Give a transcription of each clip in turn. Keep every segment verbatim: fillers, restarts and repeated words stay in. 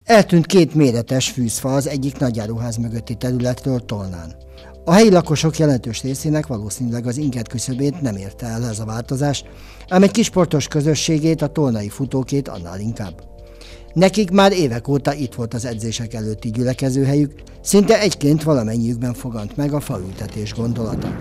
Eltűnt két méretes fűzfa az egyik nagyáruház mögötti területről Tolnán. A helyi lakosok jelentős részének valószínűleg az inget küszöbét nem érte el ez a változás, ám egy kisportos közösségét, a tolnai futókét annál inkább. Nekik már évek óta itt volt az edzések előtti gyülekezőhelyük, szinte egyként valamennyiükben fogant meg a faültetés gondolata.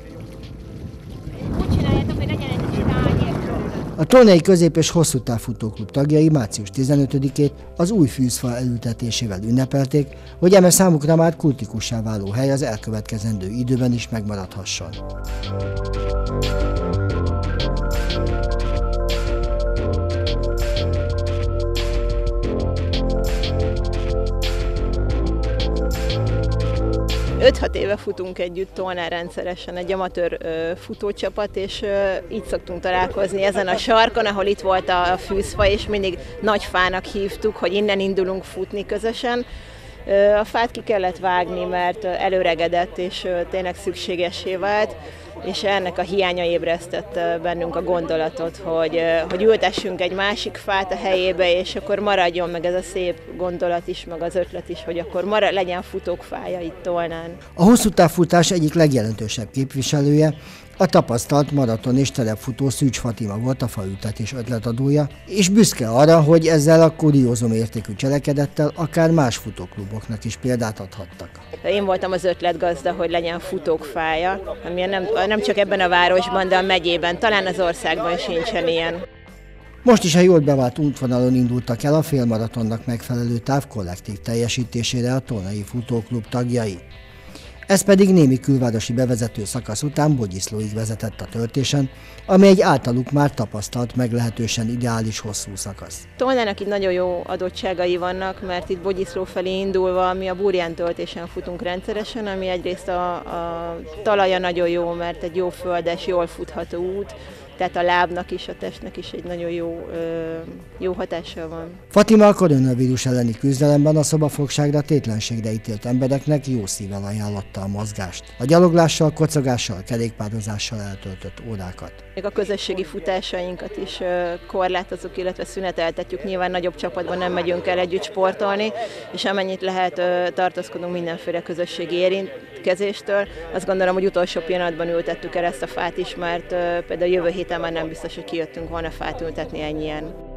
A Tolnai Közép- és Hosszú Táv Futóklub tagjai március tizenötödikét az új fűzfa elültetésével ünnepelték, hogy eme számukra már kultikussá váló hely az elkövetkezendő időben is megmaradhasson. öt-hat éve futunk együtt Tolnán rendszeresen, egy amatőr ö, futócsapat, és ö, így szoktunk találkozni ezen a sarkon, ahol itt volt a fűzfa, és mindig nagy fának hívtuk, hogy innen indulunk futni közösen. Ö, a fát ki kellett vágni, mert előregedett, és ö, tényleg szükségessé vált, és ennek a hiánya ébresztett bennünk a gondolatot, hogy, hogy ültessünk egy másik fát a helyébe, és akkor maradjon meg ez a szép gondolat is, meg az ötlet is, hogy akkor marad, legyen futókfája itt Tolnán. A hosszú távfutás egyik legjelentősebb képviselője, a tapasztalt maraton és terepfutó Szűcs Fatima volt a faültetés ötletadója, és büszke arra, hogy ezzel a kuriózum értékű cselekedettel akár más futókluboknak is példát adhattak. Én voltam az ötletgazda, hogy legyen futókfája, ami nem, nem csak ebben a városban, de a megyében, talán az országban sincsen ilyen. Most is a jól bevált útvonalon indultak el a félmaratonnak megfelelő táv kollektív teljesítésére a Tolnai Futóklub tagjai. Ez pedig némi külvárosi bevezető szakasz után Bogyiszlóig vezetett a töltésen, ami egy általuk már tapasztalt, meglehetősen ideális hosszú szakasz. Tolnának itt nagyon jó adottságai vannak, mert itt Bogyiszló felé indulva mi a Burján töltésen futunk rendszeresen, ami egyrészt a, a talaja nagyon jó, mert egy jó földes, jól futható út, tehát a lábnak is, a testnek is egy nagyon jó, jó hatással van. Fatima a koronavírus elleni küzdelemben a szobafogságra, tétlenségre ítélt embereknek jó szívvel ajánlotta a mozgást. A gyaloglással, kocogással, kerékpározással eltöltött órákat. Még a közösségi futásainkat is korlátozunk, illetve szüneteltetjük. Nyilván nagyobb csapatban nem megyünk el együtt sportolni, és amennyit lehet tartózkodunk mindenféle közösségi érintkezéstől. Azt gondolom, hogy utolsó pillanatban ültettük el ezt a fát is, mert például jövő héten már nem biztos, hogy kijöttünk volna fát ültetni ennyien.